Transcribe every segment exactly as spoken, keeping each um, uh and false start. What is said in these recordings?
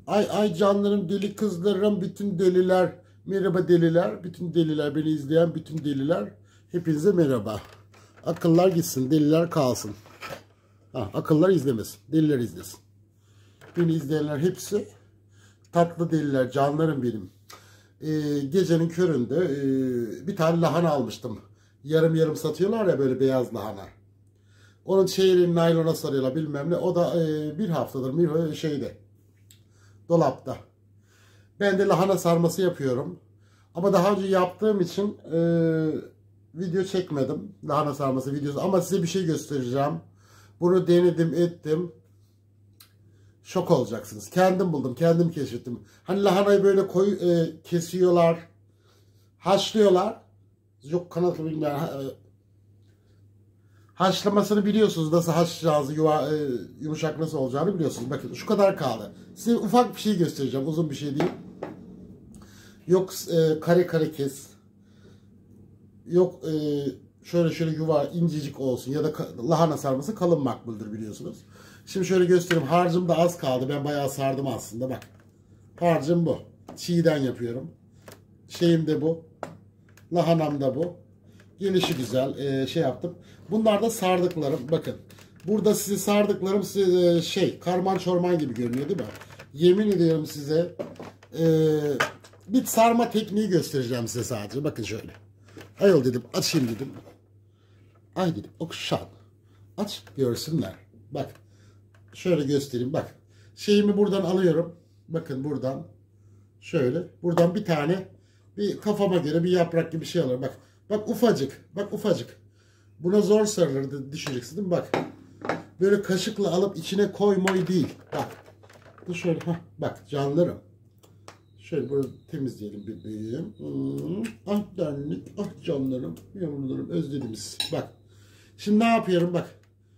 Ay ay canlarım, deli kızlarım, bütün deliler. Merhaba deliler, bütün deliler, beni izleyen bütün deliler. Hepinize merhaba. Akıllar gitsin, deliler kalsın. Ha, akıllar izlemesin, deliler izlesin. Beni izleyenler hepsi tatlı deliler, canlarım benim. Ee, gecenin köründe e, bir tane lahana almıştım. Yarım yarım satıyorlar ya, böyle beyaz lahana. Onun çeyreğini naylona sarıyorlar bilmem ne. O da e, bir haftadır bir şeyde, dolapta. Ben de lahana sarması yapıyorum. Ama daha önce yaptığım için e, video çekmedim. Lahana sarması videosu. Ama size bir şey göstereceğim. Bunu denedim ettim. Şok olacaksınız. Kendim buldum. Kendim keşfettim. Hani lahanayı böyle koy, e, kesiyorlar. Haşlıyorlar. Yok kanatlı bilmem. Haşlamasını biliyorsunuz. Nasıl haşlayacağınızı, yuva, e, yumuşak nasıl olacağını biliyorsunuz. Bakın şu kadar kaldı. Size ufak bir şey göstereceğim. Uzun bir şey değil. Yok e, kare kare kes. Yok e, şöyle şöyle yuva incecik olsun. Ya da lahana sarması kalın makbuldür biliyorsunuz. Şimdi şöyle göstereyim. Harcım da az kaldı. Ben bayağı sardım aslında. Bak. Harcım bu. Çiğden yapıyorum. Şeyim de bu. Lahanam da bu. Gelişi güzel. E, şey yaptım. Bunlar da sardıklarım. Bakın. Burada size sardıklarım size, e, şey karman çorman gibi görünüyor değil mi? Yemin ediyorum size e, bir sarma tekniği göstereceğim size sadece. Bakın şöyle. Ayol dedim. Açayım dedim. Ay dedim. Okşan. Aç görsünler. Bak. Şöyle göstereyim. Bak. Şeyimi buradan alıyorum. Bakın buradan. Şöyle. Buradan bir tane bir kafama göre bir yaprak gibi bir şey alıyorum. Bak. Bak ufacık. Bak ufacık. Buna zor sarılır düşeceksin değil mi? Bak. Böyle kaşıkla alıp içine koy moy değil. Bak. Bu şöyle. Heh, bak canlarım. Şöyle böyle temizleyelim bebeğim. Hmm. Ah derlik. Ah canlarım. Yavrularım. Özlediniz. Bak. Şimdi ne yapıyorum bak.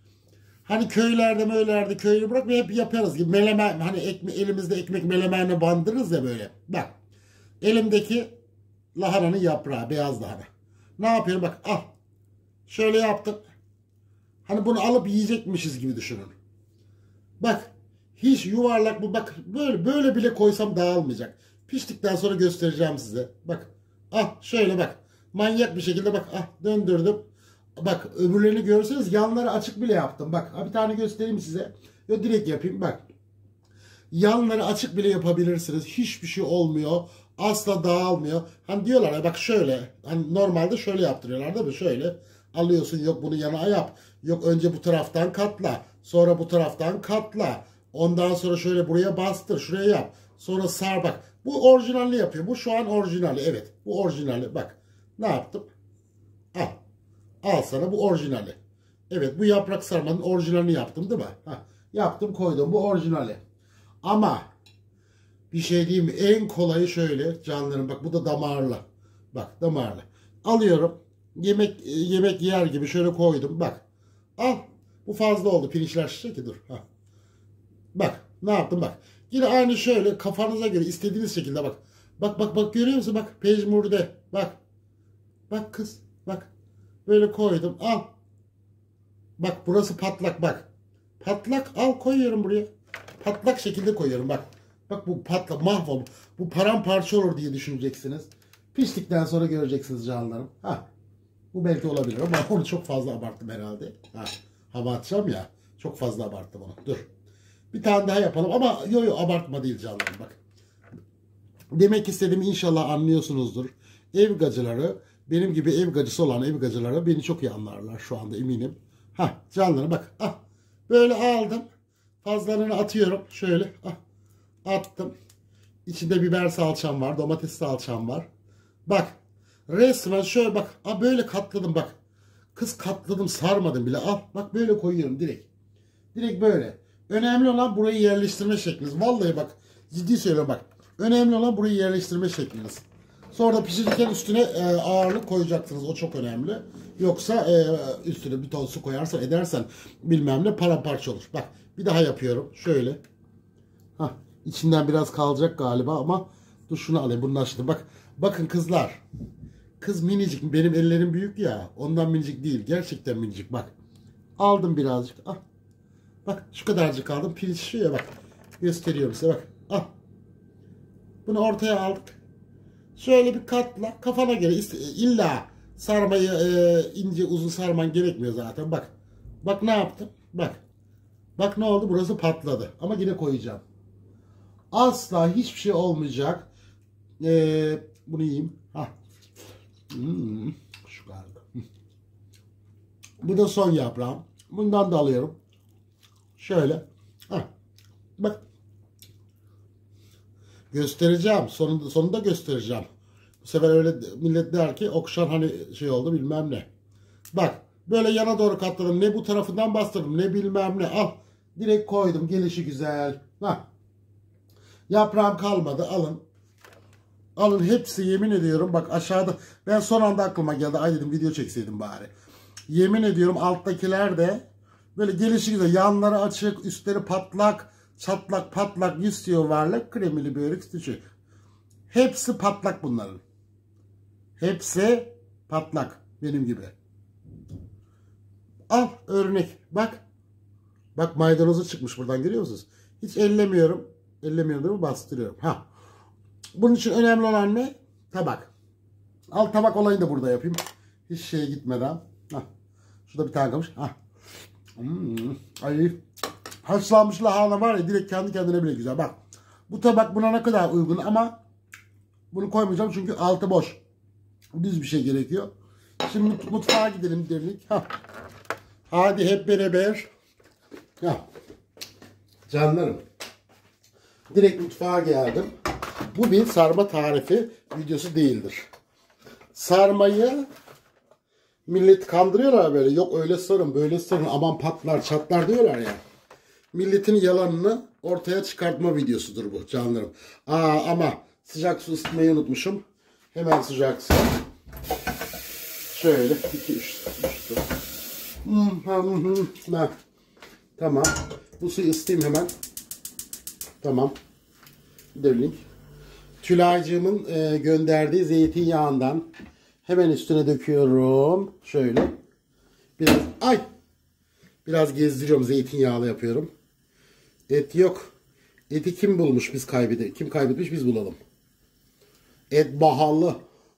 Hani köylerde möylerde köyü bırak ve hep yaparız gibi melemen, hani ekme, elimizde ekmek melemenle bandırırız ya böyle. Bak. Elimdeki lahananın yaprağı, beyaz lahana. Ne yapıyorum bak, al. Şöyle yaptım. Hani bunu alıp yiyecekmişiz gibi düşünün. Bak. Hiç yuvarlak bu, bak böyle böyle bile koysam dağılmayacak. Piştikten sonra göstereceğim size. Bak. Ah şöyle bak. Manyak bir şekilde bak, ah döndürdüm. Bak öbürlerini görürseniz yanları açık bile yaptım. Bak bir tane göstereyim size. Yo direkt yapayım bak. Yanları açık bile yapabilirsiniz. Hiçbir şey olmuyor. Asla dağılmıyor. Hani diyorlar ya bak şöyle. Hani normalde şöyle yaptırıyorlar değil mi? Şöyle alıyorsun, yok bunu yana yap. Yok önce bu taraftan katla. Sonra bu taraftan katla. Ondan sonra şöyle buraya bastır. Şuraya yap. Sonra sar bak. Bu orijinalini yapıyor. Bu şu an orijinali. Evet. Bu orijinali. Bak. Ne yaptım? Al. Al sana bu orijinali. Evet bu yaprak sarmanın orijinalini yaptım değil mi? Heh, yaptım koydum bu orijinali. Ama bir şey diyeyim mi? En kolayı şöyle canlarım bak, bu da damarlı. Bak damarlı. Alıyorum. Yemek yemek yer gibi şöyle koydum. Bak. Al. Bu fazla oldu. Pirinçler şişecek ki dur. Heh. Bak ne yaptım bak. Yine aynı şöyle kafanıza göre istediğiniz şekilde bak. Bak bak bak görüyor musun? Bak pejmurde. Bak. Bak kız. Bak. Böyle koydum. Al. Bak burası patlak bak. Patlak al koyuyorum buraya. Patlak şekilde koyuyorum bak. Bak bu patlak mahvol. Bu paramparça olur diye düşüneceksiniz. Piştikten sonra göreceksiniz canlarım. Ha. Bu belki olabilir ama onu çok fazla abarttım herhalde. Ha. Hava atacağım ya. Çok fazla abarttım onu. Dur. Bir tane daha yapalım ama yo yo abartma değil canlarım bak. Demek istediğimi inşallah anlıyorsunuzdur. Ev gacıları, benim gibi ev gacısı olan ev gacıları beni çok iyi anlarlar şu anda eminim. Ha canlarım bak. Ah, böyle aldım. Fazlalarını atıyorum. Şöyle ah, attım. İçinde biber salçam var. Domates salçam var. Bak. Resmen şöyle bak. Ah, böyle katladım bak. Kız katladım, sarmadım bile. Al bak böyle koyuyorum direkt. Direkt böyle. Önemli olan burayı yerleştirme şekliniz. Vallahi bak ciddi söylüyorum bak. Önemli olan burayı yerleştirme şekliniz. Sonra da pişirirken üstüne e, ağırlık koyacaksınız. O çok önemli. Yoksa e, üstüne bir ton su koyarsan edersen bilmem ne paramparça olur. Bak bir daha yapıyorum. Şöyle. Hah, içinden biraz kalacak galiba ama dur şunu alayım. Bunu açtım. Bak. Bakın kızlar. Kız minicik. Benim ellerim büyük ya. Ondan minicik değil. Gerçekten minicik. Bak. Aldım birazcık. Ah. Bak şu kadarcık aldım. Pirinç şişiyor ya bak. Gösteriyorum size bak. Ah. Bunu ortaya aldık. Şöyle bir katla kafana göre, illa sarmayı e, ince uzun sarman gerekmiyor zaten. Bak. Bak ne yaptım? Bak. Bak ne oldu? Burası patladı. Ama yine koyacağım. Asla hiçbir şey olmayacak. Ee, bunu yiyeyim. Hah. Hmm, şu galiba. Bu da son yaprağım. Bundan da alıyorum. Şöyle. Hah. Bak. Göstereceğim. Sonunda, sonunda göstereceğim. Bu sefer öyle millet der ki Okşan hani şey oldu bilmem ne. Bak. Böyle yana doğru katladım. Ne bu tarafından bastırdım ne bilmem ne. Al. Direkt koydum. Gelişi güzel. Hah. Yaprağım kalmadı. Alın. Alın hepsi, yemin ediyorum. Bak aşağıda. Ben son anda aklıma geldi. Ay dedim video çekseydim bari. Yemin ediyorum alttakiler de böyle gelişi güzel. Yanları açık. Üstleri patlak. Çatlak patlak. Yüz varlık. Kremili börek küçük. Hepsi patlak bunların. Hepsi patlak. Benim gibi. Al örnek. Bak. Bak maydanozu çıkmış buradan, görüyor musunuz? Hiç ellemiyorum. Ellemiyorum değil mi? Bastırıyorum. Ha. Bunun için önemli olan ne? Tabak. Al tabak olayını da burada yapayım. Hiç şeye gitmeden. Hah. Şurada bir tane kalmış. Hah. Hmm. Ay. Haşlanmış lahana var ya, direkt kendi kendine bile güzel. Bak. Bu tabak buna ne kadar uygun ama bunu koymayacağım çünkü altı boş. Düz bir şey gerekiyor. Şimdi mutfağa gidelim derdik. Hah. Hadi hep beraber. Ya. Canlarım. Direkt mutfağa geldim. Bu bir sarma tarifi videosu değildir. Sarmayı millet kandırıyorlar böyle. Yok öyle sarın böyle sarın aman patlar çatlar diyorlar ya. Milletin yalanını ortaya çıkartma videosudur bu canlarım. Aa, ama sıcak su ısıtmayı unutmuşum. Hemen sıcak su. Şöyle iki üç. Tamam. Bu suyu ısıtayım hemen. Tamam. Derling. Tülaycığımın e, gönderdiği zeytinyağından hemen üstüne döküyorum. Şöyle. Biraz ay. Biraz gezdiriyorum, zeytinyağlı yapıyorum. Et yok. Eti kim bulmuş biz kaybede? Kim kaybetmiş biz bulalım. Et pahalı.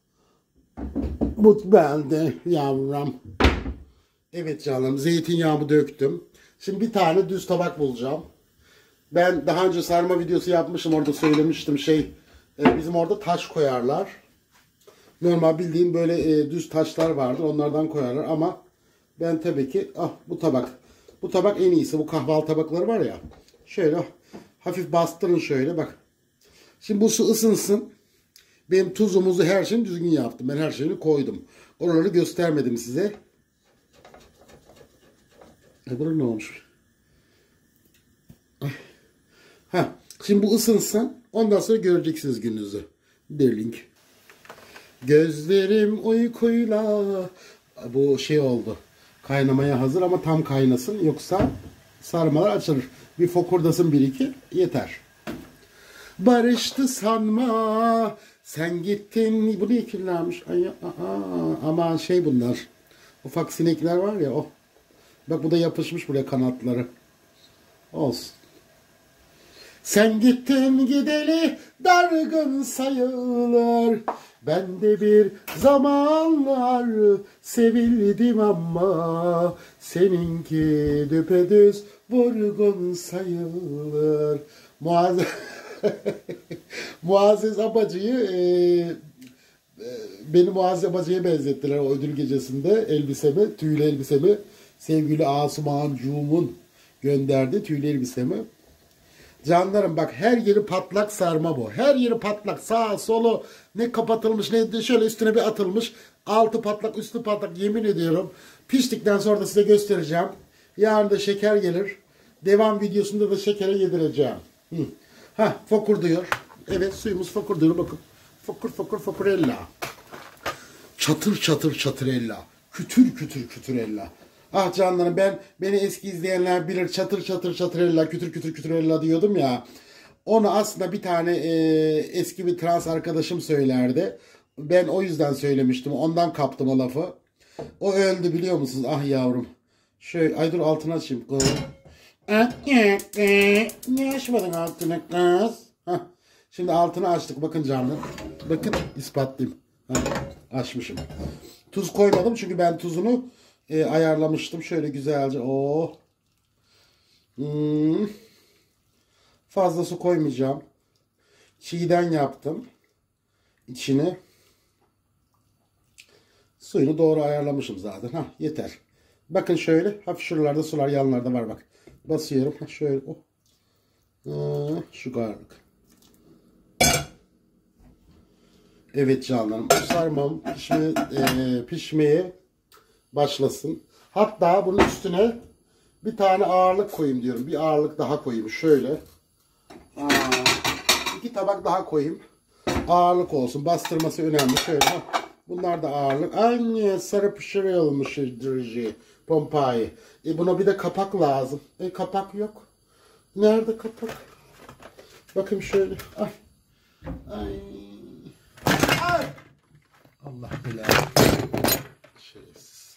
Bu bende yavrum. Evet canım, zeytinyağımı döktüm. Şimdi bir tane düz tabak bulacağım. Ben daha önce sarma videosu yapmışım, orada söylemiştim şey. E, bizim orada taş koyarlar. Normal bildiğim böyle e, düz taşlar vardır, onlardan koyarlar ama ben tabii ki ah bu tabak. Bu tabak en iyisi, bu kahvaltı tabakları var ya. Şöyle hafif bastırın şöyle bak. Şimdi bu su ısınsın. Benim tuzumuzu her şeyini düzgün yaptım. Ben her şeyini koydum. Oraları göstermedim size. E burada ne olmuş? Ha, şimdi bu ısınsın. Ondan sonra göreceksiniz gününüzü. Derling. Gözlerim uykuyla. Bu şey oldu. Kaynamaya hazır ama tam kaynasın. Yoksa sarmalar açılır. Bir fokurdasın bir iki. Yeter. Barıştı sanma. Sen gittin. Bu ne kirlenmiş? Ay, aa, aman şey bunlar. Ufak sinekler var ya o. Bak bu da yapışmış buraya kanatları. Olsun. Sen gittin gideli dargın sayılır. Ben de bir zamanlar sevildim ama seninki düpedüz vurgun sayılır. Muazzez, Muazzez Abacı'yı e, e, beni Muazzez Abacı'ya benzettiler o ödül gecesinde, elbisemi, tüylü elbisemi. Sevgili Asumancığımın gönderdi tüylü elbisemi. Canlarım bak, her yeri patlak sarma bu. Her yeri patlak. Sağ solu ne kapatılmış ne de şöyle üstüne bir atılmış. Altı patlak üstü patlak, yemin ediyorum. Piştikten sonra da size göstereceğim. Yarın da şeker gelir. Devam videosunda da şekere yedireceğim. Hı. Ha fokur diyor. Evet suyumuz fokur diyor bakın. Fokur fokur fokurella. Çatır çatır çatırella. Kütür kütür kütürella. Ah canlarım, ben beni eski izleyenler bilir, çatır çatır çatırella, kütür kütür kütürella diyordum ya. Onu aslında bir tane e, eski bir trans arkadaşım söylerdi. Ben o yüzden söylemiştim. Ondan kaptım o lafı. O öldü biliyor musunuz? Ah yavrum. Şöyle ay dur altını açayım. Ne açmadın altını kız? Hah. Şimdi altını açtık. Bakın canlı. Bakın ispatlayayım. Ha, açmışım. Tuz koymadım çünkü ben tuzunu e, ayarlamıştım. Şöyle güzelce. Oh. Hmm. Fazla su koymayacağım. Çiğden yaptım. İçini. Suyunu doğru ayarlamışım zaten. Ha, yeter. Bakın şöyle. Hafif şuralarda sular yanlarda var bak. Basıyorum. Ha, şöyle. Oh. Ha, şu kadarlık. Evet canlarım. Bu sarmam pişme, e, pişmeye başlasın. Hatta bunun üstüne bir tane ağırlık koyayım diyorum. Bir ağırlık daha koyayım. Şöyle. Aa, iki tabak daha koyayım. Ağırlık olsun. Bastırması önemli. Şöyle. Ha. Bunlar da ağırlık. Anne sarı pişiriyormuş dirici. Pompayı. E buna bir de kapak lazım. E kapak yok. Nerede kapak? Bakın şöyle. Ay. Ay. Ay. Allah belanı. Şeysiz.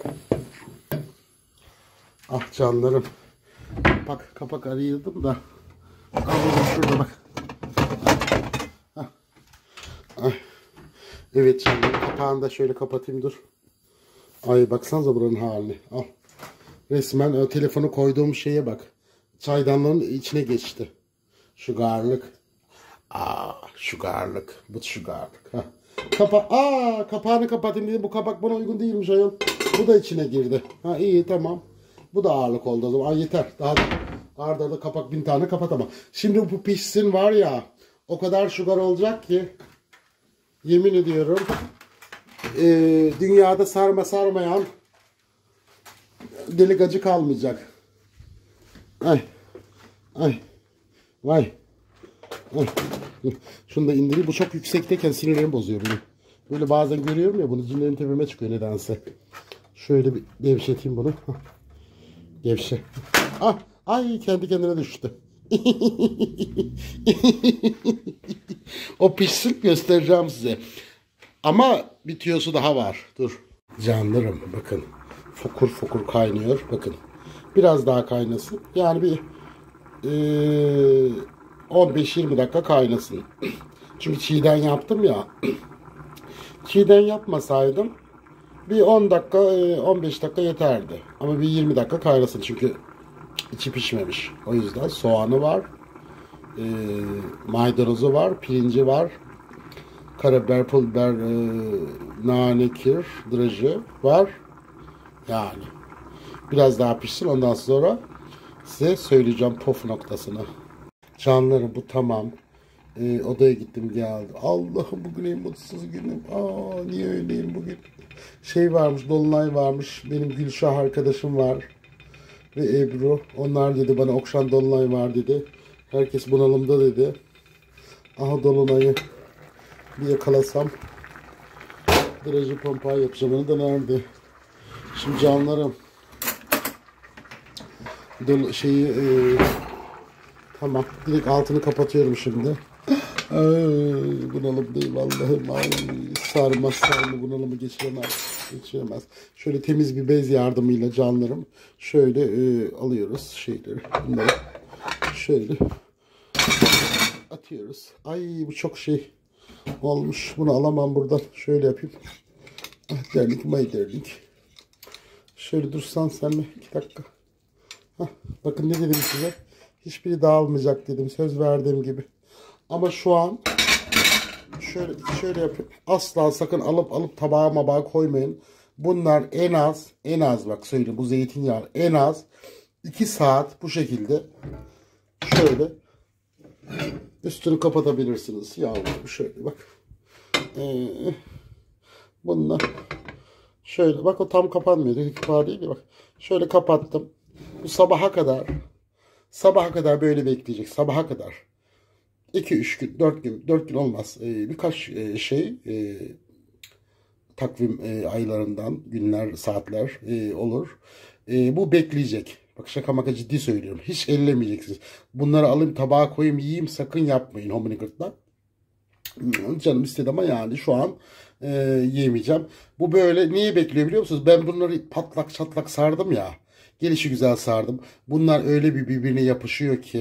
Ah canlarım. Kapak kapak arıyordum da. Al şurada bak. Hah. Ay. Evet canlarım. Kapağını da şöyle kapatayım dur. Ay baksanıza buranın haline. Al. Resmen e, telefonu koyduğum şeye bak. Çaydanlığın içine geçti. Şu garlık. Aa, şu garlık. Bu şu garlık. Ha. Kapa Aa, kapağını kapatayım dedim. Bu kapak bana uygun değilmiş ayol. Bu da içine girdi. Ha iyi tamam. Bu da ağırlık oldu o zaman. Aa, yeter. Daha da arda arda kapak bin tane kapatamam. Şimdi bu pişsin var ya. O kadar şugar olacak ki. Yemin ediyorum. E, dünyada sarma sarmayan delik acı kalmayacak. Ay. Ay. Vay. Ay. Şunu da indireyim. Bu çok yüksekteyken sinirlerimi bozuyor bunu. Böyle bazen görüyorum ya bunu cinlerim tepeme çıkıyor nedense. Şöyle bir gevşeteyim bunu. Gevşe. Ah, ay kendi kendine düştü. O pişsin göstereceğim size. Ama bir tüyosu daha var. Dur. Canlarım bakın. Fokur fokur kaynıyor. Bakın. Biraz daha kaynasın. Yani bir e, on beş yirmi dakika kaynasın. Çünkü çiğden yaptım ya. Çiğden yapmasaydım bir on dakika on beş dakika yeterdi. Ama bir yirmi dakika kaynasın. Çünkü içi pişmemiş. O yüzden soğanı var. E, maydanozu var. Pirinci var. Karabiber, pul biber, e, nane, kir, drajı var. Yani. Biraz daha pişsin. Ondan sonra size söyleyeceğim pof noktasını. Canlarım bu tamam. Ee, odaya gittim geldim. Allah'ım bugün en mutsuz günüm. Aa niye öyleyim bugün? Şey varmış, dolunay varmış. Benim Gülşah arkadaşım var. Ve Ebru. Onlar dedi bana Okşan dolunay var dedi. Herkes bunalımda dedi. Aha dolunayı bir yakalasam. Drajı pompa yapacağım. Onu da nerede? Şimdi canlarım. Dol şeyi e, tamam. Direkt altını kapatıyorum şimdi. Ay, bunalımdayım Allah'ım. Ay, sarmaz sarma bunalımı geçiremez. Geçiremez. Şöyle temiz bir bez yardımıyla canlarım. Şöyle e, alıyoruz şeyleri. Bunları şöyle atıyoruz. Ay bu çok şey olmuş. Bunu alamam buradan. Şöyle yapayım. Ah, derlik may derlik. Şöyle dursan sen mi? iki dakika. Hah, bakın ne dedim size. Hiçbiri dağılmayacak dedim. Söz verdiğim gibi. Ama şu an şöyle şöyle yapayım. Asla sakın alıp alıp tabağa mabağa koymayın. Bunlar en az en az bak söyleyeyim bu zeytinyağı en az iki saat bu şekilde şöyle üstünü kapatabilirsiniz. Yavrum şöyle bak. Ee, bunlar şöyle bak o tam kapanmıyor. İkbar değil bak. Şöyle kapattım. Bu sabaha kadar sabaha kadar böyle bekleyecek. Sabaha kadar. iki üç gün, dört gün, dört gün olmaz. Ee, birkaç e, şey e, takvim e, aylarından günler, saatler e, olur. E, bu bekleyecek. Bak şaka maka ciddi söylüyorum. Hiç ellemeyeceksiniz. Bunları alayım tabağa koyayım yiyeyim sakın yapmayın homini-gırtlak. Canım istedi ama yani şu an e, yiyemeyeceğim. Bu böyle niye bekliyor biliyor musunuz? Ben bunları patlak çatlak sardım ya. Gelişi güzel sardım. Bunlar öyle bir birbirine yapışıyor ki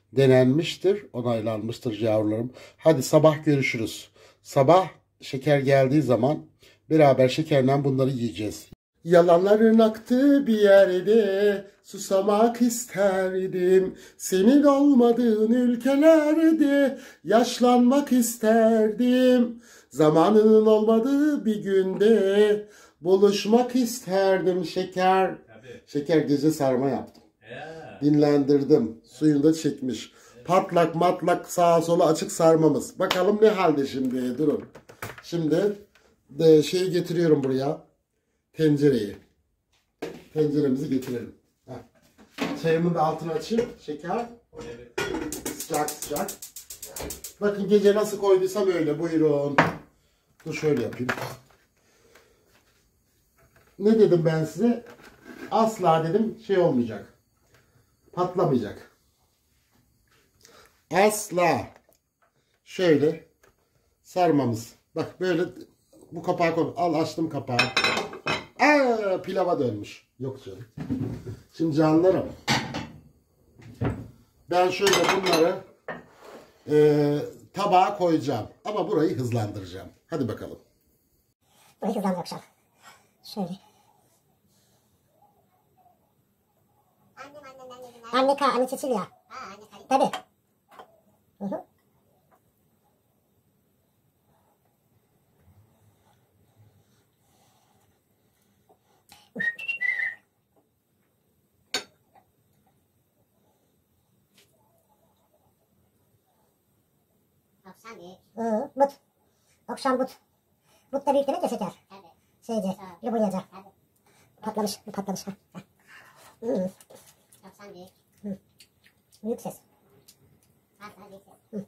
denenmiştir, onaylanmıştır yavrularım. Hadi sabah görüşürüz. Sabah şeker geldiği zaman beraber şekerle bunları yiyeceğiz. Yalanların aktığı bir yerde susamak isterdim. Senin olmadığın ülkelerde yaşlanmak isterdim. Zamanının olmadığı bir günde buluşmak isterdim şeker. Tabii. Şeker gece sarma yaptım. Yeah. Dinlendirdim. Suyunu da çekmiş. Evet. Patlak matlak sağa sola açık sarmamız. Bakalım ne halde şimdi. Durun. Şimdi de şeyi getiriyorum buraya. Tencereyi. Tenceremizi getirelim. Heh. Çayımın da altını açayım. Şeker. Evet. Sıcak sıcak. Bakın gece nasıl koyduysam öyle. Buyurun. Dur şöyle yapayım. Ne dedim ben size? Asla dedim şey olmayacak. Patlamayacak. Asla. Şöyle sarmamız. Bak böyle bu kapağı koy. Al açtım kapağı. Aa, pilava dönmüş. Yok canım. Şimdi canlarım. Ben şöyle bunları e, tabağa koyacağım. Ama burayı hızlandıracağım. Hadi bakalım. Burayı hızlandıracağım. Şöyle. Anne ka, anne Cecilia. Tabii. Hı hı. Akşam büyük. Hı, but. Akşam but. But da büyük demek ya şeker. Tabii. Şeyce, Lubunyaca. Tabii. Patlamış, bu patlamış. Ha. Hı. Akşam büyük. Hı. Büyük ses. Akşam büyük ses. Hı.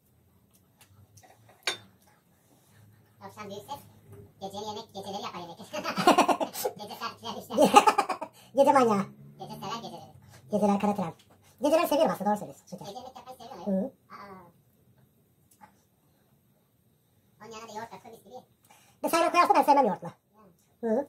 Akşam büyük ses. Geceli yemek, geceleri yapar yemek. Gece serpişler işte. Gece manyağı. Gece sever geceleri. Geceler kara tren. Geceler seviyorum aslında, doğru söylüyorsun. Şeker. Gece yemek yapmayı seviyorum. Hı. Aa. Onun yanına da yoğurt atsa mis gibi. Ve sayma koyarsa ben sevmem yoğurtla. Hı.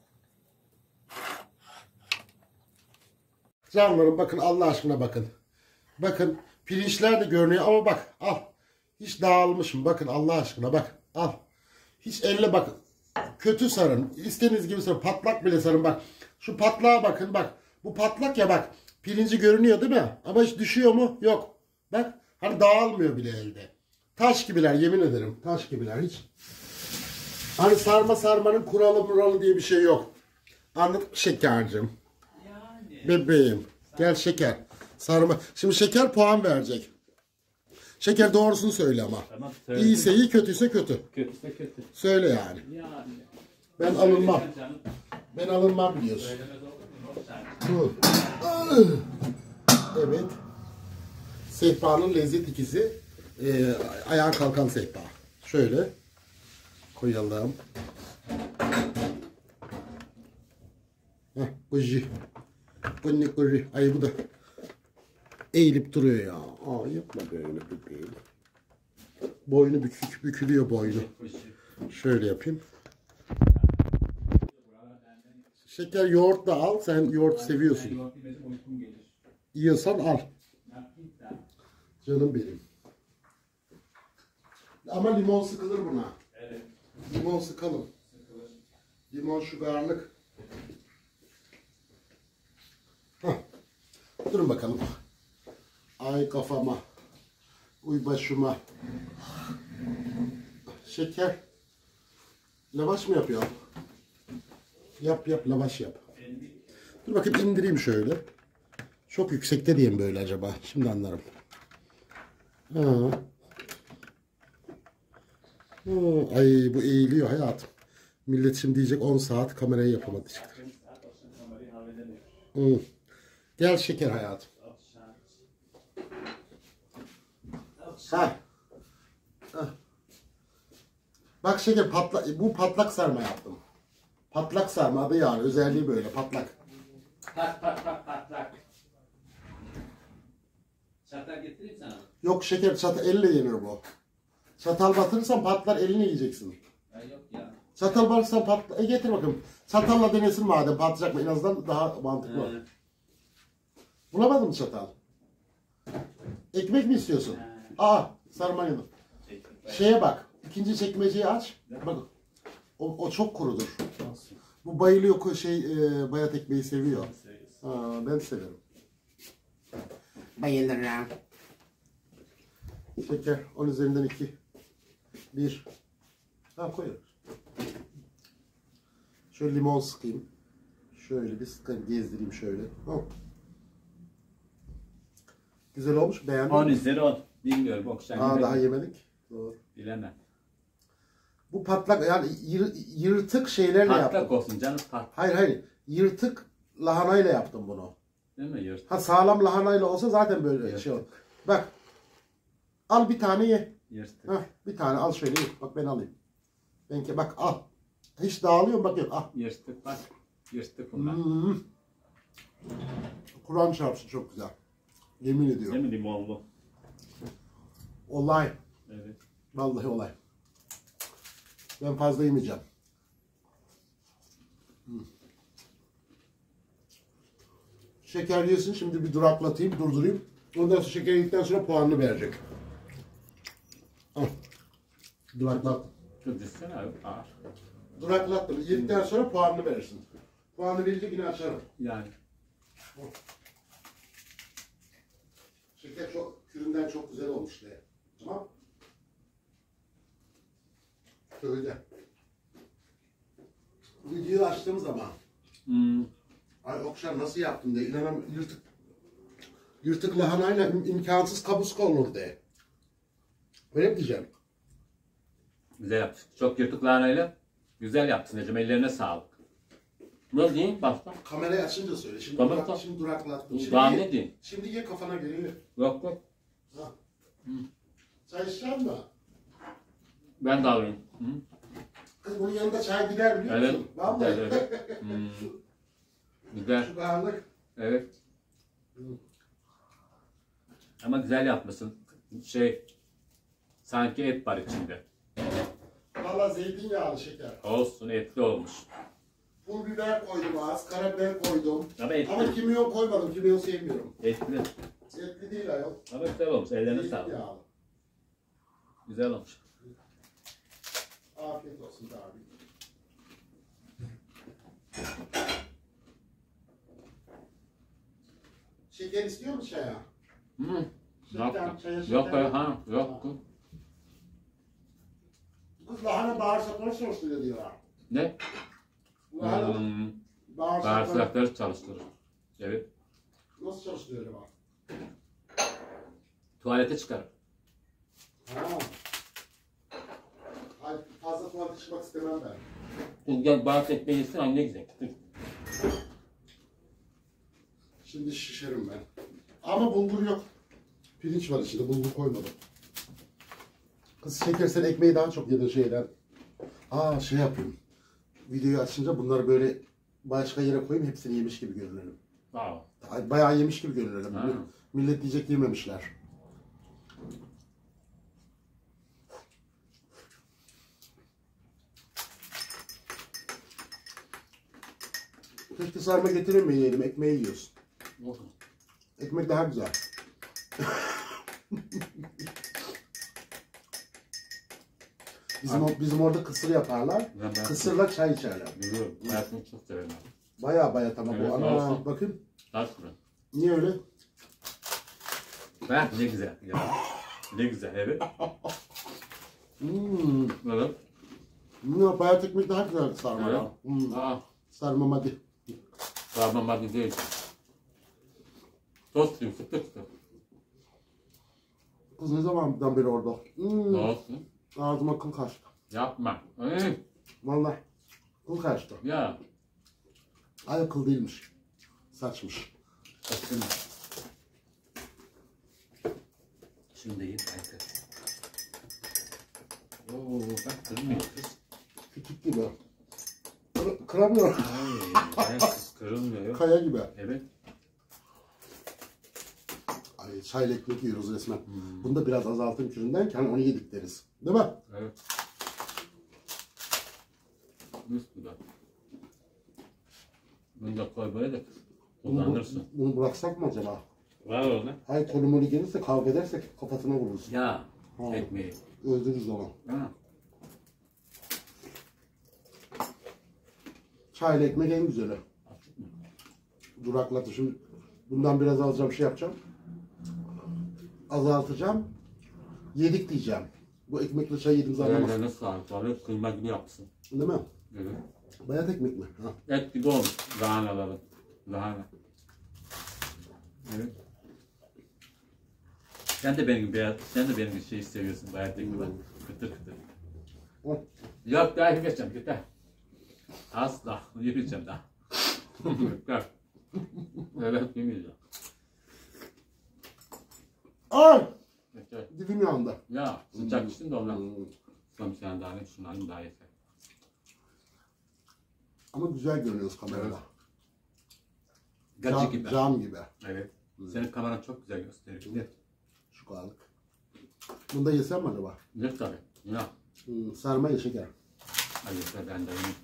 Canlarım bakın Allah aşkına bakın. Bakın pirinçler de görünüyor ama bak al. Hiç dağılmışım bakın Allah aşkına bak al. Hiç elle bakın. Kötü sarın. İstediğiniz gibi sarın. Patlak bile sarın bak. Şu patlağa bakın bak. Bu patlak ya bak. Pirinci görünüyor değil mi? Ama hiç düşüyor mu? Yok. Bak. Hani dağılmıyor bile elde. Taş gibiler yemin ederim. Taş gibiler hiç. Hani sarma sarmanın kuralı muralı diye bir şey yok. Anladın mı şekercim? Yani. Bebeğim. Gel şeker. Sarma. Şimdi şeker puan verecek. Şeker doğrusunu söyle ama. Tamam, İyiyse iyi, kötüyse kötü. Kötüyse kötü. Söyle yani. Yani. Ben alınmam. Ben alınmam biliyorsun. Evet. Sehpanın lezzet ikizi. E, ayağa kalkan sehpa. Şöyle koyalım. Heh, kuji. Kunni kuji. Ay bu da eğilip duruyor ya. Aa, yapma böyle bebeğim. Boynu bükük, bükülüyor boynu. Şöyle yapayım. Şeker yoğurt da al. Sen yoğurt seviyorsun. Yiyorsan al. Canım benim. Ama limon sıkılır buna. Evet. Limon sıkalım. Sıkılır. Limon şugarlık. Hah. Durun bakalım. Ay kafama. Uy başıma. Şeker. Lavaş mı yapıyor? Yap yap lavaş yap. Dur bakayım indireyim şöyle. Çok yüksekte diyeyim böyle acaba. Şimdi anlarım. Ha. Ha. Ay bu eğiliyor hayatım. Millet şimdi diyecek on saat kamerayı yapamadı çıktı. Hı. Gel şeker hayatım. Ha. Ha. Bak şeker patla bu patlak sarma yaptım. Patlak sarma adı yani özelliği böyle patlak. Pat pat pat patlak. Çatal getireyim sana. Yok şeker çatal elle yenir bu. Çatal batırırsan patlar eline yiyeceksin. Ya yok ya. Çatal batırırsan patlar. E getir bakayım. Çatalla denesin madem patlayacak mı en azından daha mantıklı. Evet. Bulamadın mı çatal? Ekmek mi istiyorsun? Ha. Aa, sarma yedim. Şeye bak. İkinci çekmeceyi aç. Bak. O, o çok kurudur. Bu bayılıyor, şey e, bayat ekmeği seviyor. Aa, ben severim. Bayılırım. Şeker. On üzerinden iki. Bir. Ha, koyuyoruz. Şöyle limon sıkayım. Şöyle bir sıkayım, gezdireyim şöyle. Oh. Güzel olmuş, beğendin On mi? üzeri on. Bilmiyorum okşan. Aa, daha yemedik. Doğru. Bilemem. Bu patlak, yani yır- yırtık şeylerle yaptım. Patlak olsun canım pat. Hayır hayır. Yırtık lahanayla yaptım bunu. Değil mi yırt? Ha, sağlam lahanayla olsa zaten böyle Yırtık. şey olur. Bak. Al bir tane ye. Yırtık. Hah, bir tane al şöyle ye. Bak ben alayım. Benki bak al. Hiç dağılıyor mu? Bak yok. Al. Yırtık bak. Yırtık bunlar. Hmm. Kur'an çarpsın, çok güzel. Yemin ediyorum. Değil mi limonlu? Olay. Evet. Vallahi olay. Ben fazla yemeyeceğim. Hmm. Şeker yesin. Şimdi bir duraklatayım, durdurayım. Ondan sonra şeker yedikten sonra puanını verecek. Al. Duraklat. Dur düşsene abi. Ağır. Duraklattım. Yedikten sonra puanını verirsin. Puanı verince yine açarım. Yani. Şeker çok, küründen çok güzel olmuş de. Tamam. Şöyle. Bu videoyu açtığım zaman Hmm. ay Okşan nasıl yaptın de, inanam yırtık yırtık lahanayla im- imkansız kapuska olur de. Öyle mi diyeceğim? Güzel yaptın. Çok yırtık lahanayla. Güzel yaptın Ecem. Ellerine sağlık. Ne diyeyim başka? Kamerayı açınca söyle. Şimdi, Tamam, durak, tamam. şimdi duraklattım. Şimdi Daha ye, ne diyeyim? Şimdi ye, kafana göre ye. Yok yok. Ha. Çay içecek mi? Ben de alayım. Hı? Kız bunun yanında çay gider biliyor Evet. musun? Vallahi. Evet, evet. Hmm. Güzel. Şu karanlık. Evet. Ama güzel yapmışsın. Şey, sanki et var içinde. Valla zeytinyağlı şeker. Olsun, etli olmuş. Pul biber koydum az, karabiber koydum. Ama etli. Ama kimyon koymadım, kimyon sevmiyorum. Etli. Etli değil ayol. Ama güzel olmuş. Ellerine sağlık. Zeytinyağlı. Güzel olmuş. Afiyet olsun abi. Şeker istiyor musun çaya? Hı. Şeker, Yok. çaya şeker. Yok ha. Yok. Kız lahana bağırsakları çalıştırıyor diyorlar. Ne? Lahana Hmm. bağırsakları Bağırsakları çalıştırır. Evet. nasıl çalıştırıyor acaba? Tuvalete çıkarır. Ha. Ay, fazla tuvalete çıkmak istemem ben. Kız gel bağırsak ekmeği yesin. Ay ne güzel. Şimdi şişerim ben. Ama bulgur yok. Pirinç var içinde, bulgur koymadım. Kız şeker, sen ekmeği daha çok yedin şeyler. Aa, şey yapayım. Videoyu açınca bunları böyle başka yere koyayım, hepsini yemiş gibi görünelim. Wow. Ay, bayağı yemiş gibi görünelim. Ha. Millet diyecek yememişler. Keşke sarma getirir mi yiyelim? Ekmeği yiyoruz. Ekmek daha güzel. bizim, o- bizim orada kısır yaparlar. Ben- ben- Kısırla çay içerler. Biliyorum. Hayatımı çok severim abi. Baya baya tamam Evet, bu. Ana olsun. bakın. Kaç lira? Niye öyle? Bak ne güzel ya. Ne güzel evet. Hmm. Evet. Ne, bayat ekmek daha güzel sarma Evet. ya. Hmm. Aa, Sarma hadi. sarma madde değil. Tost gibi fıtır fıtır. Kız ne zamandan beri orada? Hmm. Ne olsun? Ağzıma kıl kaçtı. Yapma. Ay, Vallahi kıl kaçtı. ya. Ay, kıl değilmiş. Saçmış. Aslında. Şimdi iyi kanka. Oo bak kırmıyor kız. Küçük gibi. Kır, kıramıyor. Ay, kız kırılmıyor yok. Kaya gibi. Evet. Ay, çayla ekmek yiyoruz resmen. Hmm. Bunu da biraz azaltın küründen ki hani onu yedik deriz. Değil mi? Evet. Mis bu da. Bunu da koy böyle de Bunu, kullanırsın. bunu bıraksak mı acaba? Var orada. Ay konumunu gelirse kavga edersek kafasına vururuz. Ya Ha. ekmeği. Öldürürüz onu. Ha. Çayla ekmek en güzeli. Duraklatı. Şimdi bundan biraz alacağım, şey yapacağım. Azaltacağım. Yedik diyeceğim. Bu ekmekle çay yediğimizi anlamaz. Ellerine sağlık. Vallahi kıyma gibi yapsın. Değil mi? Evet. Bayat ekmek mi? Ha. Et gibi olmuş. Lahanaları. Lahana. Evet. Sen de benim gibi beyaz, sen de benim gibi şey seviyorsun. Bayat ekmek. Kıtır kıtır. Hı. Yok daha yemeyeceğim. Yeter. Asla. Yemeyeceğim daha. Yeter. Evet yemeyeceğim. Ay! Yeter. Dibim yandı. Ya sıcak içtin de ondan. Hmm. Son bir tane daha alayım. Şunu alayım daha yeter. Ama güzel görünüyoruz kamerada. Evet. Gacı Cam, gibi. cam gibi. Evet. Senin kameran çok güzel gösteriyor. Net. Şu kadarlık. Bunu da yesem mi acaba? Net tabii. Ya. Hmm, sarma ye şeker. Hadi yeter ben de yiyeyim.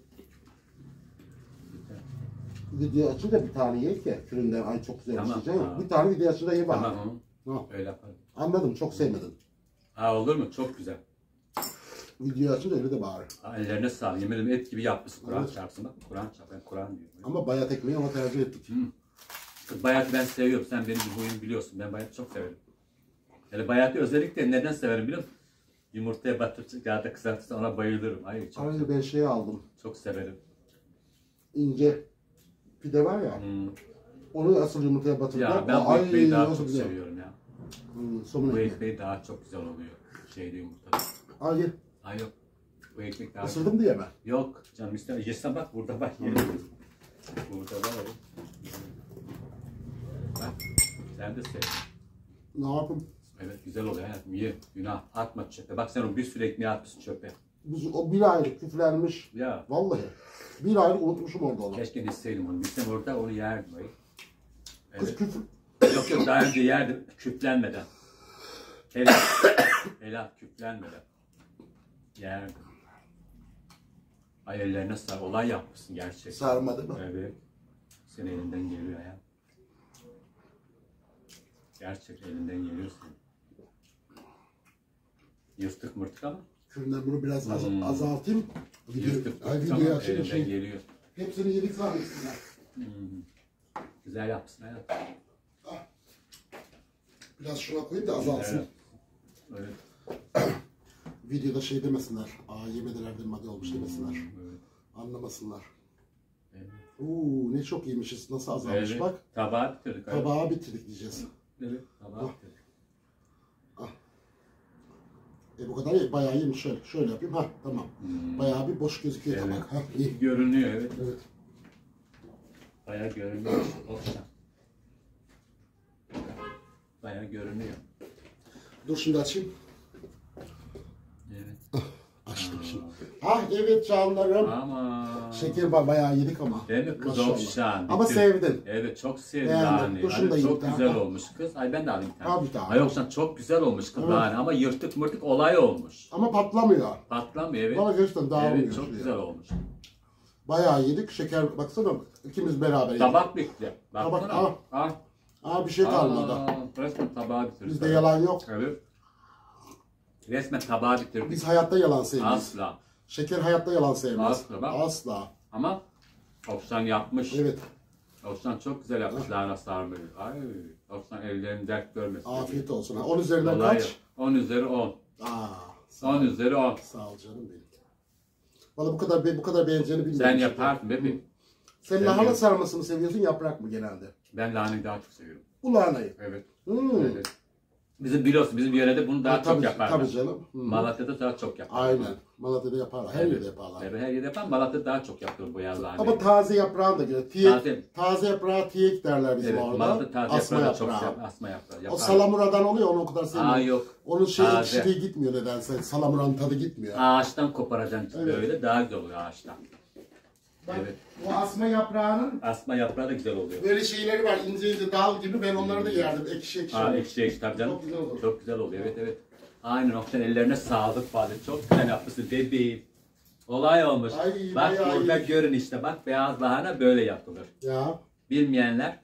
Yeter. Video açınca bir tane ye ki. Fırından ay çok güzel Tamam, pişecek. tamam. Bir tane video açınca ye bak. Tamam. Ha. Öyle yaparım. Anladım, çok sevmedim. Ha olur mu? Çok güzel. Video açınca öyle de bağır. Ha, ellerine sağlık. Yemin ederim et gibi yapmışsın. Kur'an Evet. çarpsın bak. Kur'an çarp. Ben Kur'an diyorum. Ama bayat ekmeği ama tercih ettik. Kız bayatı ben seviyorum. Sen benim bu huyumu biliyorsun. Ben bayatı çok severim. Yani bayatı özellikle neden severim biliyor musun? Yumurtaya batırıp yağda kızartırsa ona bayılırım. Hayır çok, Aynı ben şey aldım. çok severim. İnce pide var ya. Hmm. Onu asıl yumurtaya batıracağım. Ya ben bu Ay, ekmeği daha nasıl çok güzel. seviyorum ya. Hmm, somun Bu ekmeği. ekmeği daha çok güzel oluyor. Şeyde yumurtada. Ay ye. Ay yok. Bu ekmek daha Isırdım diye mi? Yok canım ister. Yesen bak burada bak. Yerim. Burada var. Bak. Sen de sev. Ne yapayım? Evet güzel oluyor hayatım. Ye. Günah. Atma çöpe. Bak sen o bir sürü ekmeği atmışsın çöpe. Biz, o bir aylık küflenmiş. Ya. Vallahi. Bir aylık unutmuşum orada onu. Keşke bilseydim onu. Bilsem orada onu yerdim. Ay. Kız Evet. küfür. Yok yok daha önce yerdim. Küplenmeden. Helal. Helal küplenmeden. Yerdim. Ay ellerine sar. Olay yapmışsın gerçekten. Sarma değil mi? Evet. Senin elinden geliyor ya. Gerçek elinden geliyor senin. Yırtık mırtık ama. Şundan bunu biraz az, Hmm. azaltayım. Video, Yırtık ay, mırtık videoyu ama açayım. elinden Şey, geliyor. hepsini yedik zannetsinler. Hmm. Güzel yapmışsın hayatım. Biraz şuna koyayım da azalsın. Evet. Evet. Videoda şey demesinler. Aa yemediler de madde olmuş demesinler. Evet. Anlamasınlar. Evet. Oo ne çok yemişiz. Nasıl azalmış Evet. bak. Tabağı bitirdik. hayatım. Tabağı bitirdik diyeceğiz. Evet. Tabağı bitirdik. E bu kadar bayağı yemiş. Şöyle, şöyle yapayım. Ha tamam. Hmm. Bayağı bir boş gözüküyor Evet. tabak. Ha iyi. Görünüyor evet. Evet. Bayağı görünüyor. Olsa. Bayağı görünüyor. Dur şimdi açayım. Evet. Açtım şimdi. Ha evet canlarım. Ama. Şeker var bayağı yedik ama. Değil mi kız Maşallah. okşan? Ama Bitir- sevdim. Evet çok sevdim Beğendim. yani. Dur şunu da Hani çok yiyeyim güzel daha. olmuş kız. Ay ben de alayım bir tane. Al bir tane. Ay okşan çok güzel olmuş kız Evet. yani ama yırtık mırtık olay olmuş. Ama patlamıyor. Patlamıyor evet. Bana gerçekten dağılmıyor. Evet çok şuraya. güzel olmuş. Bayağı yedik. Şeker baksana ikimiz beraber yedik. Tabak bitti. Tabak, Baksana. al. Al. Aa bir şey kalmadı. Aa, resmen tabağı bitirdik. Bizde yalan yok. Evet. Resmen tabağı bitirdik. Biz hayatta yalan sevmeyiz. Asla. Şeker hayatta yalan sevmez. Asla, bak. Asla. Ama Oksan yapmış. Evet. Oksan çok güzel yapmış lahana sarmayı. Ay, Oksan ellerini dert görmesin. Afiyet olsun. Ha, on üzerinden Olay kaç? yok. on üzeri on. Aa, sağ, on üzeri on. sağ ol canım benim. Valla bu kadar be- bu kadar beğeneceğini bilmiyorum. Sen yaparsın bebeğim. Sen Sen lahana yap. sarmasını mı seviyorsun yaprak mı genelde? Ben lahanayı daha çok seviyorum. Bu lahanayı. Evet. Hmm. Evet. Bizim biliyorsun bizim yörede bunu daha Ha, çok tabii, yaparlar. tabii canım. Hmm. Malatya'da daha çok yaparlar. Aynen. Malatya'da yaparlar. Her Evet. yerde yaparlar. Evet, her yerde yapar. Malatya'da daha çok yapılır bu yaz lahanayı. Ama taze yaprağın da güzel. Tiyek, Taze. taze. yaprağı tiyek derler bizim Evet, orada. Malatya taze Asma yaprağı da çok yaprağı. sev, asma yaprağı. O Yapar. salamuradan oluyor onu o kadar sevmiyorum. Aa yok. Onun şey Taze. ekşiliği gitmiyor nedense. Salamuranın tadı gitmiyor. Ağaçtan koparacaksın Evet. böyle daha güzel oluyor ağaçtan. Bak, Evet. bu asma yaprağının Asma yaprağı da güzel oluyor. böyle şeyleri var. İnce ince dal gibi ben onları da yerdim. Ekşi ekşi. Aa ekşi ekşi tabii canım. Çok güzel olur. Çok güzel oluyor evet evet. Aynen Okşan ellerine sağlık fazla. Çok güzel yapmışsın bebeğim. Olay olmuş. Ay, bak bayağı burada iyi. görün işte bak beyaz lahana böyle yapılır. Ya. Bilmeyenler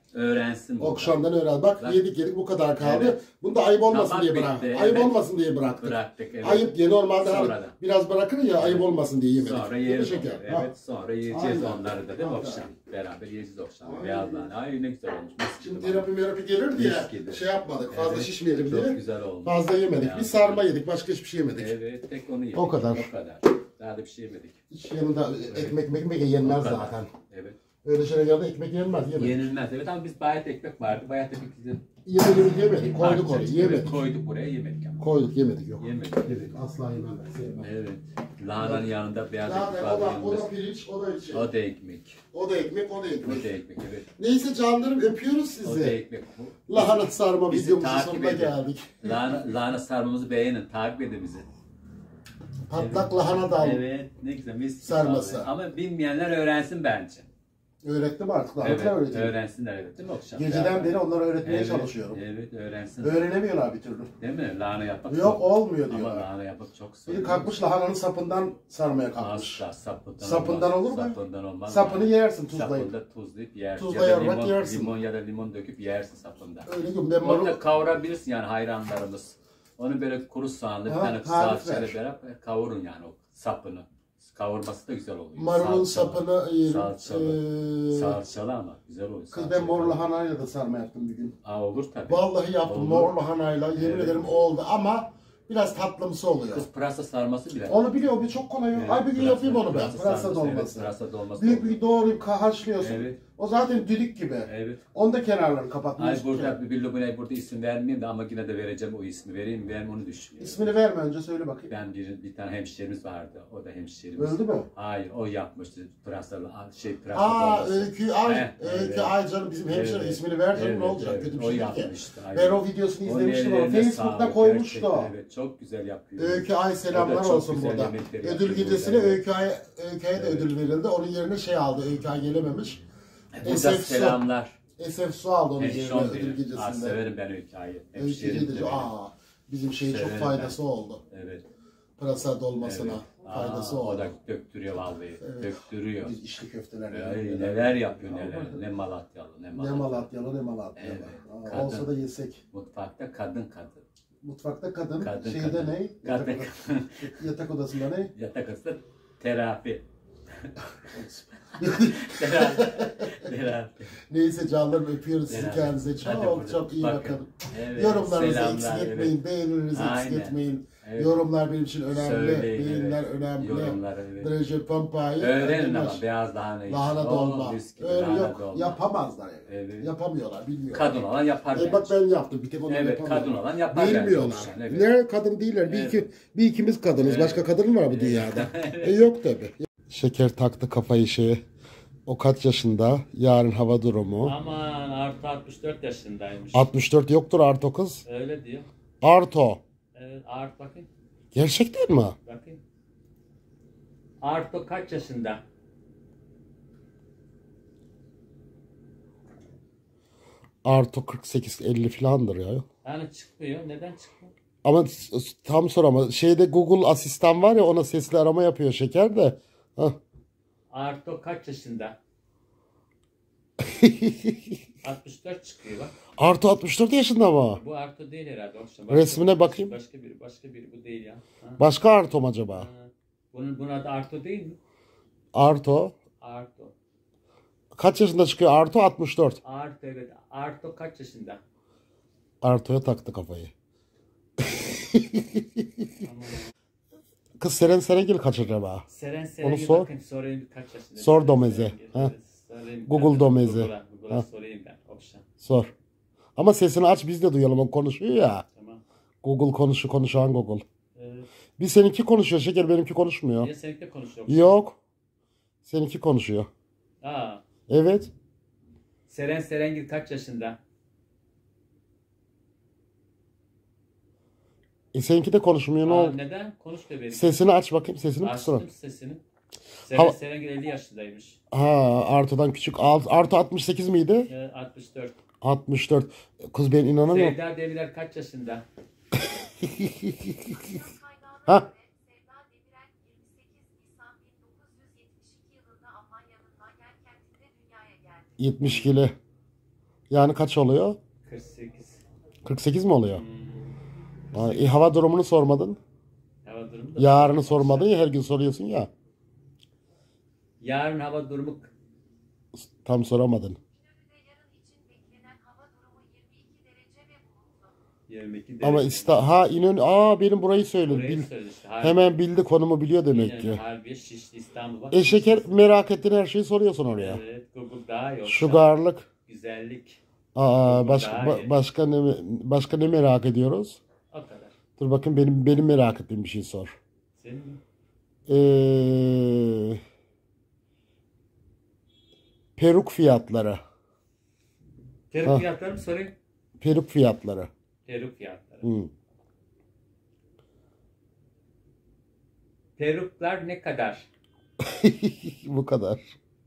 Öğrensin. burada. Okşamdan öğren. Bak, Bak. yedik yedik bu kadar kaldı. Evet. Bunu da ayıp olmasın Tabak diye bırak. bitti, Ayıp evet. olmasın diye bıraktık. Bıraktık, evet. Ayıp diye normalde hani Sonra da. biraz bırakır ya, ayıp olmasın diye yemedik. Sonra Değil mi yeriz şeker? onları. Ha. Evet, sonra yiyeceğiz Aynen. onları da değil mi Aynen. akşam? Beraber yiyeceğiz akşam. Aynen. Beyaz lahana. Ay ne güzel olmuş. Mis Şimdi gibi. terapi merapi gelir diye Mis gibi. şey yapmadık. Fazla Evet, şişmeyelim çok diye. güzel olmuş. Fazla yemedik. Beyaz Bir sarma lahana. yedik. Başka hiçbir şey yemedik. Evet, tek onu yedik. O kadar. O kadar. Daha da bir şey yemedik. Hiç yanında ekmek ekmek yenmez O kadar. zaten. Evet. Öyle şeyler yanında ekmek yenmez. Yemedik. Yenilmez. Evet ama biz bayat ekmek vardı. Bayat ekmek Yemedik yemedik. Koyduk Parça oraya. işte, Yemedik. evet, koyduk buraya yemedik ama. Koyduk yemedik yok. Yemedik. Evet. Asla yemem ben. Sevmem. Evet. Lahananın yanında beyaz Yani ekmek o da, var. o da yenmez. pirinç, o da şey. O da ekmek. O da ekmek, o da O ekmek. da ekmek evet. Neyse canlarım, öpüyoruz O da sizi. ekmek. Bu- Lahana sarma Bizi videomuzun takip sonuna edin. geldik. Lahana, lahana sarmamızı beğenin. Takip edin bizi. Patlak lahana dal. Evet. Ne güzel. Mis gibi Sarması. tadı. Ama bilmeyenler öğrensin bence. Öğrettim artık. Lahana Evet. öğreteyim. Öğrensinler evet değil mi akşam? Geceden beri onlara öğretmeye Evet, çalışıyorum. Evet öğrensin. Öğrenemiyorlar bir türlü. Değil mi? Lahana yapmak Yok çok- olmuyor Ama diyorlar. lahana yapmak çok zor. Biri kalkmış lahananın sapından sarmaya kalkmış. Asla sapından, Sapından olmaz. olur mu? Sapından olmaz. Sapını yani. yersin tuzlayıp. Sapında tuzlayıp yersin. Tuzlayarak ya da limon, yersin. limon ya da limon döküp yersin sapında. Öyle gibi ben marul... Orada kavurabilirsin yani hayranlarımız. Onu böyle kuru soğanlı bir Ha, tane tarif salçayla ver. beraber kavurun yani o sapını. Kavurması da güzel oluyor. Marulun Salçalı. sapını yerim. Salçalı. Ee, Salçalı ama güzel oluyor. Kız ben salçalı. mor lahanayla da sarma yaptım bir gün. Aa, olur tabii. Vallahi yaptım Olur. mor lahanayla. Yemin Evet. ederim oldu ama biraz tatlımsı oluyor. Kız pırasa sarması bile. Onu biliyor, bir çok kolay. Evet, Ay bir gün pırasa- yapayım onu ben. pırasa Pırasa sarması, dolması. Evet, pırasa dolması. Büyük oluyor. bir doğrayıp ka- haşlıyorsun. Evet. O zaten düdük gibi. Evet. Onu da kenarlarını Ay kapatmıyorsun. burada bir Billubuna'ya burada isim vermeyeyim de ama yine de vereceğim o ismi. Vereyim mi vermeyeyim onu düşünüyorum. İsmini verme önce, söyle bakayım. Ben bir, bir tane hemşerimiz vardı. O da hemşerimiz. Öldü mü? Hayır o yapmıştı. Pırasalı şey pırasa Aa dolması. Öykü Ay. Heh, Öykü evet. Ay canım bizim hemşire, Evet. ismini ver canım, Evet, ne olacak, evet. kötü bir O şey değil ki. yapmıştı, aynen. Ben o videosunu Onun izlemiştim ama ellerine Facebook'ta sağlık, koymuştu o. gerçekten, Evet çok güzel yapıyor. Öykü Ay O selamlar da çok olsun güzel burada. yemekleri Ödül yapıyor gecesine burada, evet. Öykü Ay, Öykü'ye de Evet. ödül verildi. Onun yerine şey aldı. Öykü Ay gelememiş. Burada Esef Su. selamlar. Esef Su aldı onun yerine Eşon ödül benim. Aa, gecesinde. severim ben Öykü'yü. Öykü Hemşerim gecesi. de benim. Aa, bizim şeyin çok Severim faydası ben. oldu. Evet. Pırasa dolmasına Evet. faydası Aa, oldu. O da döktürüyor vallahi. Evet. Döktürüyor. Biz içli köfteler Ay, yedik. neler yapıyor neler. Ne Malatyalı ne Ne Malatyalı. Malatyalı ne Malatyalı. Evet. Aa, Kadın. olsa da yesek. Mutfakta kadın kadın. Mutfakta kadın, Kadın şeyde kadın. ne? Kadın Yatak, yatak odasında ne? Yatak odasında terapi. terapi. Terapi. Neyse canlarım, öpüyoruz sizi, Beraber. kendinize Hadi çok bakalım. çok iyi Bakın. bakın. Evet, Yorumlarınızı selamlar, eksik evet. etmeyin, beğenilerinizi eksik Aynen. etmeyin. Evet. Yorumlar benim için önemli, Söyleyin, beğeniler evet. önemli. Yorumlar, evet. Draje Pampa'yı Öğrenin öğrenmez. ama beyaz lahana için. Lahana Oo, dolma. mis gibi Öyle lahana yok, dolma. yapamazlar yani. Evet. Yapamıyorlar, bilmiyorlar. Kadın olan yapar E bak bence. ben yaptım, bir tek onlar Evet, yapamıyorlar. kadın olan yapar bence. Bilmiyorlar. Olsun, evet. Ne kadın değiller, bir, Evet. iki, bir ikimiz kadınız. Evet. Başka kadın mı var bu dünyada? E yok tabi. Şeker taktı kafayı şeye. O kaç yaşında? Yarın hava durumu. Aman artı altmış dört yaşındaymış. altmış dört yoktur Arto kız. Öyle diyor. Arto. Evet art bakayım. Gerçekten mi? Bakayım. Arto kaç yaşında? Arto kırk sekiz elli falandır ya. Yani çıkmıyor. Neden çıkmıyor? Ama s- tam sorama. Şeyde Google asistan var ya, ona sesli arama yapıyor şeker de. Hah. Arto kaç yaşında? altmış dört çıkıyor bak. Arto altmış dört yaşında mı? Bu Arto değil herhalde. Başka, Resmine bakayım. Başka biri, başka biri. Bu değil ya. Ha. Başka Arto mu acaba? Ha. Bunun, bunun adı Arto değil mi? Arto. Arto. Kaç yaşında çıkıyor? Arto altmış dört. Arto evet. Arto kaç yaşında? Arto'ya taktı kafayı. Tamam. Kız Seren Serengil kaç acaba? Seren Onu Seren sor. bakayım sorayım kaç yaşında. Sor Seren Domeze. Serengil. Ha. Sorayım. Google Ben- Domeze. Google'a, Google'a Ha. sorayım ben. Option. Sor. Ama sesini aç, biz de duyalım, o konuşuyor ya. Tamam. Google konuşu konuşan Google. Evet. Bir seninki konuşuyor şeker, benimki konuşmuyor. Niye seninle konuşuyor? Yok. Seninki konuşuyor. Aa. Evet. Seren Serengil kaç yaşında? E seninki de konuşmuyor, ne Aa, oldu? neden? Konuş be benim. Sesini aç bakayım, sesini kısın. Açtım sesini. Seren Ha- Serengil elli yaşındaymış. Ha, Arto'dan küçük. Alt- Arto altmış sekiz miydi? Ee, altmış dört. altmış dört. Kız ben inanamıyorum. Sevda Demirel kaç yaşında? Ha. Sevda Demirel yirmi sekiz Nisan bin dokuz yüz yetmiş iki yılında Almanya'nın Magen kentinde dünyaya geldi. yetmiş kilo. Yani kaç oluyor? kırk sekiz. kırk sekiz mi oluyor? Ay, e, hava durumunu sormadın. Hava durumu da Yarını sormadın ya, her gün soruyorsun ya. Yarın hava durumu Tam soramadın. yarın için beklenen hava durumu yirmi iki derece ve bulutlu. yirmi iki derece. Ama İsta ha İnönü, aa benim burayı söyledi. Burayı Bil- söyledi işte. Harbi, hemen bildi, konumu biliyor demek İnönü, ki. Harbiye, Şişli, İstanbul. Bak, E şeker, merak ettiğin her şeyi soruyorsun oraya. Evet, Google daha iyi. Sugarlık. Güzellik. Aa Google başka daha ba- iyi. başka ne başka ne merak ediyoruz? O kadar. Dur bakın, benim benim merak ettiğim bir şey sor. Senin mi? Ee, peruk fiyatları. Peruk Ha. fiyatları mı sorayım? Peruk fiyatları. Peruk fiyatları. Hı. Peruklar ne kadar? Bu kadar.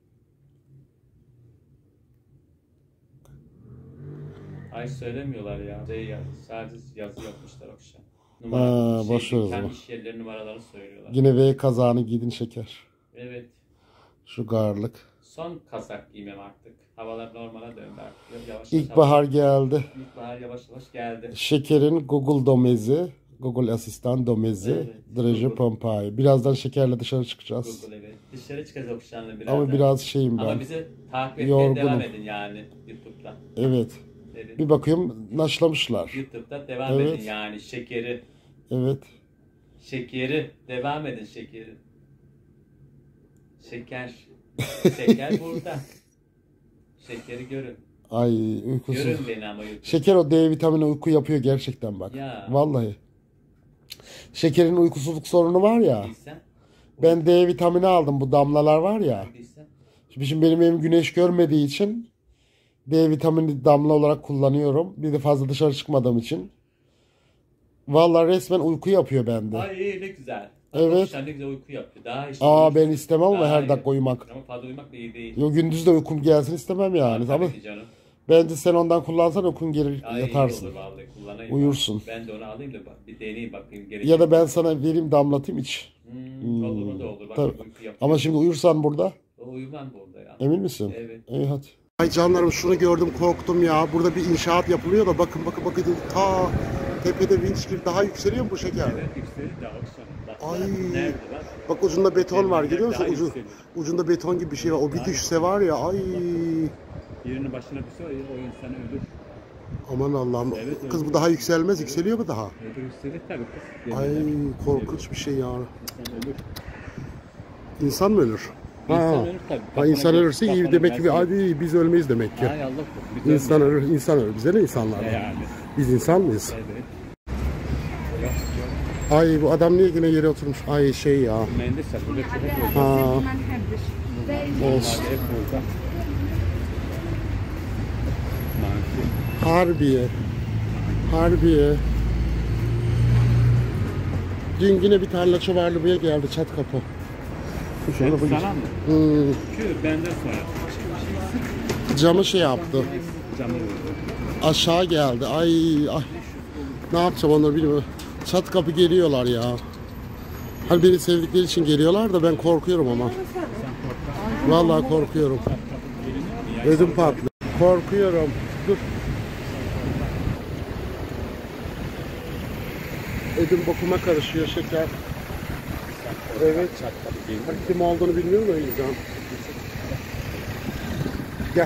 Ay söylemiyorlar ya. Şey ya, sadece yazı yapmışlar akşam. Aa, şey, boş ver o dükkan zaman. iş yerleri numaralarını söylüyorlar. Yine V kazağını giydin şeker. Evet. Sugarlık. Son kazak giymem artık. Havalar normale döndü artık. Yavaş yavaş. İlkbahar geldi. İlkbahar yavaş yavaş geldi. Şekerin Google domezi. Google asistan domezi. Evet, Draje Google. Pompei. Birazdan şekerle dışarı çıkacağız. Google evet. Dışarı çıkacağız okşanla birazdan. Ama biraz şeyim Ama ben. bizi takip etmeye Yorgunum. devam edin yani YouTube'da. Evet. Evet. Bir bakıyorum naşlamışlar. YouTube'da devam Evet. edin yani şekeri. Evet. Şekeri. Devam edin şekeri. Şeker. Şeker burada. Şekeri görün. Ay uykusuz. Görün beni ama YouTube. Şeker o D vitamini uyku yapıyor gerçekten bak. Ya. Vallahi. Şekerin uykusuzluk sorunu var ya. Bilsen. Ben D vitamini aldım, bu damlalar var ya. Bilsen. Şimdi şimdi benim evim güneş görmediği için D vitamini damla olarak kullanıyorum. Bir de fazla dışarı çıkmadığım için. Vallahi resmen uyku yapıyor bende. Ay ne güzel. Evet. Okşan ne güzel uyku yapıyor. Daha işte. Aa ben istemem ama Daha her iyi. dakika uyumak. Ama fazla uyumak da iyi değil. Yo, gündüz de uykum gelsin istemem yani. Tabii Ama ki canım. bence sen ondan kullansan uykun gelir, Ay, iyi yatarsın. olur vallahi kullanayım. Uyursun. Ben de onu alayım da bak, bir deneyeyim bakayım. Gelecek. Ya da ben sana vereyim, damlatayım iç. Hmm, olur o da olur. Bak Tabii. uyku yapıyor. Ama şimdi uyursan burada. O uyumam burada ya. Emin misin? Evet. İyi hadi. Ay canlarım, şunu gördüm korktum ya. Burada bir inşaat yapılıyor da bakın bakın bakın. Ta tepede vinç gibi daha yükseliyor mu bu şeker? Evet yükseliyor da okşan. Bak, Ay. nerede bak. Bak ucunda beton var, görüyor musun? Daha Ucu, yükseliyor. ucunda beton gibi bir şey var. O bir düşse var ya, ay Birinin başına bir şey o insan ölür. aman Allah'ım. Evet, Kız evet. bu daha yükselmez, yükseliyor mu daha? Ölür yükselir tabii kız. Ay Yeminle. korkunç bir şey ya. İnsan ölür. İnsan mı ölür? İnsan Ha. ölür tabii. Ha, insan Kafana- ölürse iyi kafana demek ki, gelsin. hadi biz ölmeyiz demek ki. Ay Allah korusun. Biz İnsan ölmeyiz. ölür, insan ölür. Bize ne insanlar? Yani. Biz insan mıyız? Evet. Ay bu adam niye yine yere oturmuş? Ay şey ya. Mendil satılır. Hep hep Ha. burada. Olsun. Hep burada. Mantık. Harbiye. Harbiye. Dün yine bir tarlaçı vardı, buraya geldi çat kapı. Şöyle bu- Sana mı? Hmm, Şu benden sonra. camı şey yaptı. Camı vurdu. Aşağı geldi. Ay ay. Ne yapacağım onları bilmiyorum. Çat kapı geliyorlar ya. Hani beni sevdikleri için geliyorlar da ben korkuyorum ama. Vallahi korkuyorum. Ödüm patlıyor. Korkuyorum. Dur. Ödüm bokuma karışıyor şeker. Evet. Kim olduğunu bilmiyorum da o yüzden. Gel.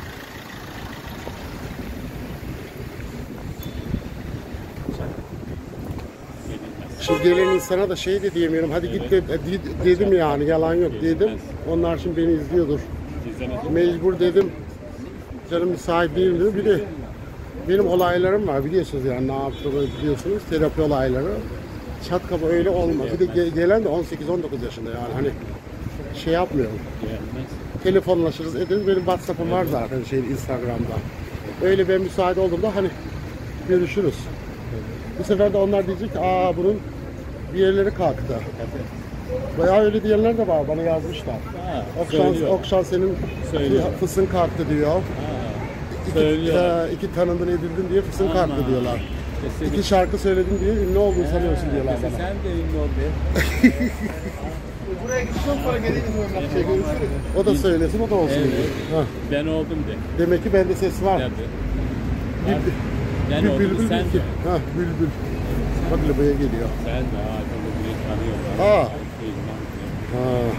Şimdi gelen insana da şey de diyemiyorum. Hadi git de, de- dedim yani, yalan yok dedim. Onlar şimdi beni izliyordur. Mecbur dedim. Canım müsait değilim dedim. Bir de benim olaylarım var biliyorsunuz yani, ne yaptığımı biliyorsunuz. Terapi olayları. Çat kapı öyle olmaz. Bir de ge- gelen de on sekiz on dokuz yaşında yani, hani şey yapmıyorum. Telefonlaşırız ederiz. Benim WhatsApp'ım var zaten şey Instagram'da. Öyle ben müsait olduğumda hani görüşürüz. Bu sefer de onlar diyecek ki aa bunun bir yerleri kalktı. Bayağı öyle diyenler de var, bana yazmışlar. Okşan, Okşan senin fısın kalktı diyor. İki, e, iki tanındın edildin diye fısın kalktı diyorlar. İki şarkı söyledin diye ünlü oldun sanıyorsun diyorlar bana. Sen de ünlü ol be. Buraya gittikten sonra geleyim diyorum. Şey görüşürüz. O da söylesin, o da olsun. Evet. diyor. Ha. Ben oldum de. Demek ki bende ses var. Tabii. Bülbül. Ben Bir oldum bülbül sen ki. de. Ha, bülbül. Bak lobaya geliyor. Sen de adamı bile tanıyorlar. Aa. Şey, Ha.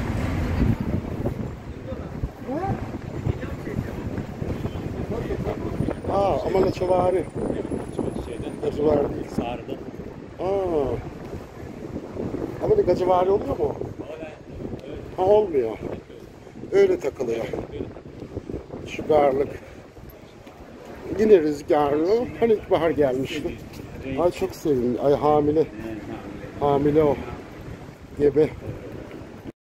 Aa, ama laçavari. şeyden Laçavari değil. sardı. Aa. Ama ne gacavari oluyor mu? Ha, olmuyor. Öyle takılıyor. Şu garlık. Yine rüzgarlı. Hani ilkbahar gelmişti. Ay çok sevindim. Ay hamile. Hamile o. Gebe.